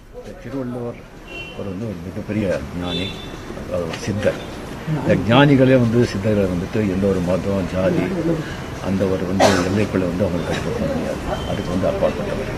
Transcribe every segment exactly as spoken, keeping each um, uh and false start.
திருவள்ளுவர் ஒரு வந்து ஒரு மிகப்பெரிய ஞானி, ஒரு சித்தர். இந்த ஞானிகளே வந்து சித்தர்களை வந்துட்டு எந்த ஒரு மதம் ஜாதி அந்த ஒரு வந்து எல்லைக்குள்ளே வந்து அவங்களுக்கு கட்டுப்படுத்த முடியாது. அதுக்கு வந்து அப்பாற்பட்டவர்.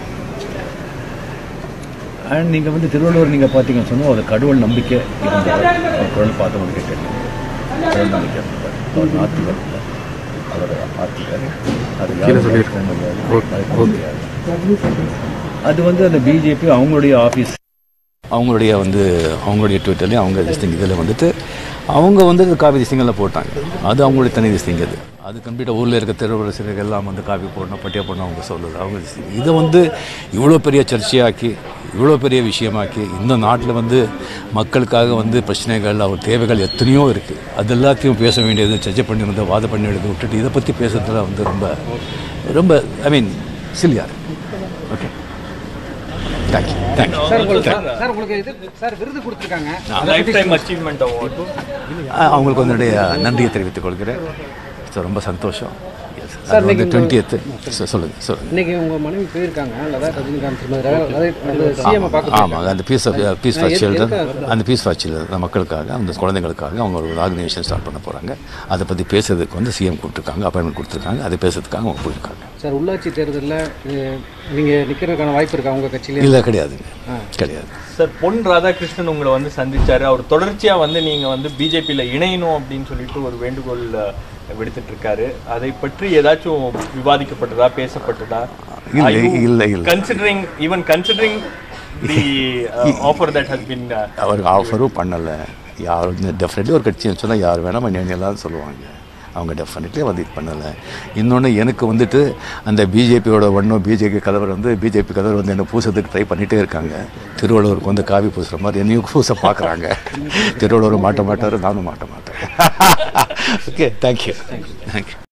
அண்ட் நீங்கள் வந்து திருவள்ளுவர் நீங்கள் பார்த்தீங்கன்னு சொன்னால் ஒரு கடவுள் நம்பிக்கை இருந்தவர். அவர் குரல் பார்த்தவங்களுக்கு தெரியும், கடவுள் நம்பிக்கை இருந்தவர். அவர் நாத்திகர் இல்லை, அவர் ஆத்திகர். அது யாரும் முடியாது. அது வந்து அந்த பிஜேபி அவங்களுடைய ஆஃபீஸ், அவங்களுடைய வந்து அவங்களுடைய ட்விட்டர்லேயும் அவங்க திஸ்டிங் இதில் வந்துட்டு அவங்க வந்து காப்பி திஸ்டிங்கெல்லாம் போட்டாங்க. அது அவங்களுடைய தனி திஸ்டிங். அது அது கம்ப்ளீட்டாக ஊரில் இருக்க திருவள்ளுவர் எல்லாம் வந்து காப்பி போடணும், பட்டியா போடணும் அவங்க சொல்லுது அவங்க திஸ்டிங். இதை வந்து இவ்வளோ பெரிய சர்ச்சையாக்கி, இவ்வளோ பெரிய விஷயமாக்கி, இந்த நாட்டில் வந்து மக்களுக்காக வந்து பிரச்சனைகள், அவர் தேவைகள் எத்தனையோ இருக்குது. அது எல்லாத்தையும் பேச வேண்டியது, சர்ச்சை பண்ணி வந்து வாதம் பண்ணி எடுத்து விட்டுட்டு இதை பற்றி பேசுறதுல வந்து ரொம்ப ரொம்ப ஐ மீன் சில்லியா இருக்கு. ஓகே, தேங்க்யூ தேங்க்யூ அவங்களுக்கு வந்து நன்றியை தெரிவித்துக் கொள்கிறேன். ஸோ ரொம்ப சந்தோஷம். சார் வந்து டுவெண்ட்டியத்து சொல்லுங்கள் சொல்லுங்கள் இன்றைக்கி உங்கள் மனைவி போயிருக்காங்க ஆமாம். அந்த peace of peace for children, அந்த பீஸ் ஃபார் சில்ட்ரன் மக்களுக்காக, அந்த குழந்தைங்களுக்காக அவங்க ஒரு ஆர்கனைசேஷன் ஸ்டார்ட் பண்ண போகிறாங்க. அதை பற்றி பேசுறதுக்கு வந்து சிஎம் கொடுத்துருக்காங்க, அப்பாயின்மெண்ட் கொடுத்துருக்காங்க. அதை பேசுறதுக்காக அவங்க போயிருக்காங்க. சார், உள்ளாட்சி தேர்தலில் நீங்கள் நிற்கிறதுக்கான வாய்ப்பு இருக்கா உங்கள் கட்சியில்? இல்லை, கிடையாதுங்க, கிடையாது. சார், பொன் ராதாகிருஷ்ணன் உங்களை வந்து சந்திச்சாரு. அவர் தொடர்ச்சியாக வந்து நீங்கள் வந்து பிஜேபியில் இணையணும் அப்படின்னு சொல்லிட்டு ஒரு வேண்டுகோள் விடுத்துட்டு இருக்காரு. அதை பற்றி ஏதாச்சும் விவாதிக்கப்பட்டதா, பேசப்பட்டதா? இல்லை இல்லை இல்லை considering even considering the offer that has been அவர் ஆஃபரும் பண்ணலை. யாரும் டெஃபினெட்லி ஒரு கட்சின்னு சொன்னால் யார் வேணால் இணையலாம் சொல்லுவாங்க. அவங்க டெஃபினெட்லி வந்து இது பண்ணலை. இன்னொன்று எனக்கு வந்துட்டு அந்த பிஜேபியோட ஒன்றும் பிஜேபி கலவர் வந்து பிஜேபி கலவர் வந்து என்னை பூசத்துக்கு ட்ரை பண்ணிகிட்டே இருக்காங்க. திருவள்ளுவருக்கு வந்து காவி பூசுகிற மாதிரி என்னையும் பூச பார்க்குறாங்க. திருவள்ளுவர் மாட்ட மாட்டார், நானும் மாட்ட மாட்டேன். Okay, thank you thank you.